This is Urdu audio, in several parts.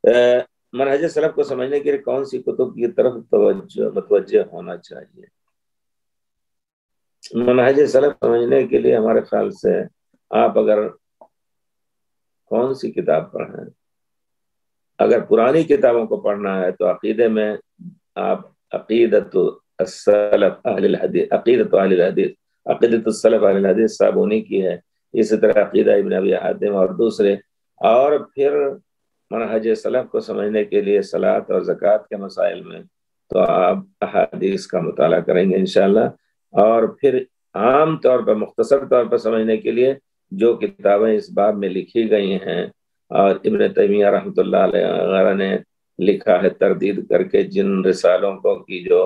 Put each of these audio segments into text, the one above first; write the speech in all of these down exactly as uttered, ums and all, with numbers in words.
منہج سلف کو سمجھنے کے لیے کون سی کتب کی طرف توجہ متوجہ ہونا چاہیے؟ منہج سلف سمجھنے کے لیے ہمارے خیال سے آپ اگر کون سی کتاب پڑھیں، اگر پرانی کتابوں کو پڑھنا ہے تو عقیدے میں آپ عقیدت السلف اہل الحدیث عقیدت اہل الحدیث عقیدت السلف اہل الحدیث صابونی کی ہے، اسی طرح عقیدہ ابن ابی حاتم اور دوسرے، اور پھر منہج سلف کو سمجھنے کے لیے صلاۃ اور زکوٰۃ کے مسائل میں تو آپ احادیث کا مطالعہ کریں گے انشاءاللہ، اور پھر عام طور پر مختصر طور پر سمجھنے کے لیے جو کتابیں اس باب میں لکھی گئی ہیں اور ابن تیمیہ رحمۃ اللہ علیہ وغیرہ نے لکھا ہے تردید کر کے، جن رسالوں کو کی جو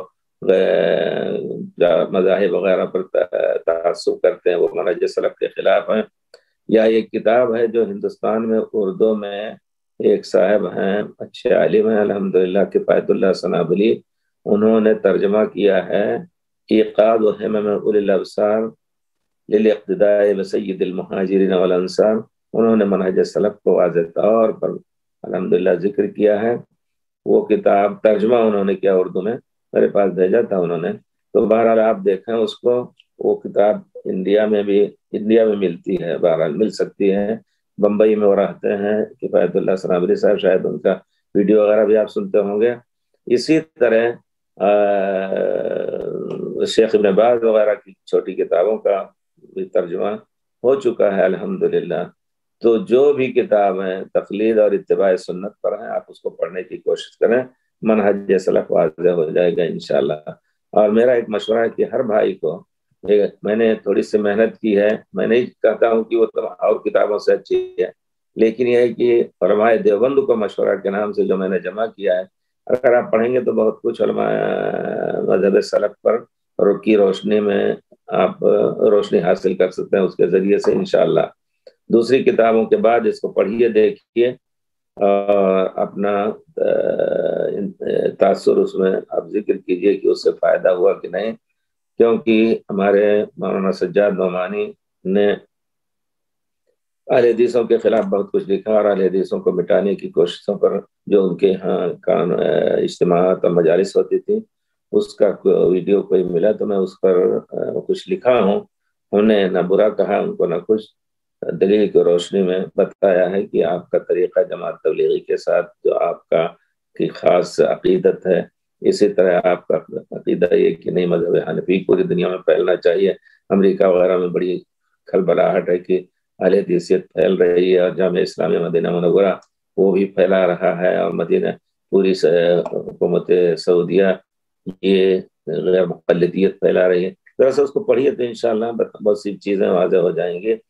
مذاہب وغیرہ پر تعصب کرتے ہیں وہ منہج سلف کے خلاف ہیں، یا ایک کتاب ہے جو ہندوستان میں اردو میں ایک صاحب ہیں اچھے عالم ہیں الحمدللہ کفایت اللہ سنابلی، انہوں نے ترجمہ کیا ہے ایقاظ و ہمم اولی الابصار للاقتداء بسید المہاجرین والانصار، انہوں نے منہج سلف کو واضح طور پر الحمدللہ ذکر کیا ہے۔ وہ کتاب ترجمہ انہوں نے کیا اردو میں، میرے پاس بھیجا تھا انہوں نے، تو بہرحال آپ دیکھیں اس کو، وہ کتاب انڈیا میں بھی انڈیا میں ملتی ہے، بہرحال مل سکتی ہے، بمبئی میں وہ رہتے ہیں کفایت اللہ سنابلی صاحب، شاید ان کا ویڈیو وغیرہ بھی آپ سنتے ہوں گے۔ اسی طرح شیخ ابن باز وغیرہ کی چھوٹی کتابوں کا بھی ترجمہ ہو چکا ہے الحمدللہ۔ تو جو بھی کتابیں تقلید اور اتباع سنت پر ہیں آپ اس کو پڑھنے کی کوشش کریں، منہج سلف واضح ہو جائے گا انشاءاللہ۔ اور میرا ایک مشورہ ہے کہ ہر بھائی کو، میں نے تھوڑی سی محنت کی ہے، میں نہیں کہتا ہوں کہ وہ اور کتابوں سے اچھی ہے، لیکن یہ ہے کہ علماء دیوبند کو مشورہ کے نام سے جو میں نے جمع کیا ہے، اگر آپ پڑھیں گے تو بہت کچھ علماء مذہب سلف پر کی روشنی میں آپ روشنی حاصل کر سکتے ہیں اس کے ذریعے سے انشاءاللہ۔ دوسری کتابوں کے بعد اس کو پڑھیے، دیکھیے، اور اپنا تاثر اس میں آپ ذکر کیجئے کہ اس سے فائدہ ہوا کہ نہیں، کیونکہ ہمارے مولانا سجاد نعمانی نے اہل حدیثوں کے خلاف بہت کچھ لکھا، اور اہل حدیثوں کو مٹانے کی کوششوں پر جو ان کے ہاں کان اجتماعات اور مجالس ہوتی تھی، اس کا ویڈیو کوئی ملا تو میں اس پر کچھ لکھا ہوں۔ انہیں نہ برا کہا ان کو، نہ کچھ، دلیل کی روشنی میں بتایا ہے کہ آپ کا طریقہ جماعت تبلیغی کے ساتھ جو آپ کا کی خاص عقیدت ہے، اسی طرح آپ کا عقیدہ یہ کہ نہیں مذہب حنفی پوری دنیا میں پھیلنا چاہیے۔ امریکہ وغیرہ میں بڑی کھلبلاہٹ ہے کہ اہل حدیثیت پھیل رہی ہے، اور جامعہ اسلامیہ مدینہ منورہ وہ بھی پھیلا رہا ہے، اور مدینہ پوری حکومت سعودیہ یہ غیر مقلدیت پھیلا رہی ہے۔ ذرا سا اس کو پڑھیے تو انشاءاللہ بہت سی چیزیں واضح ہو جائیں گے۔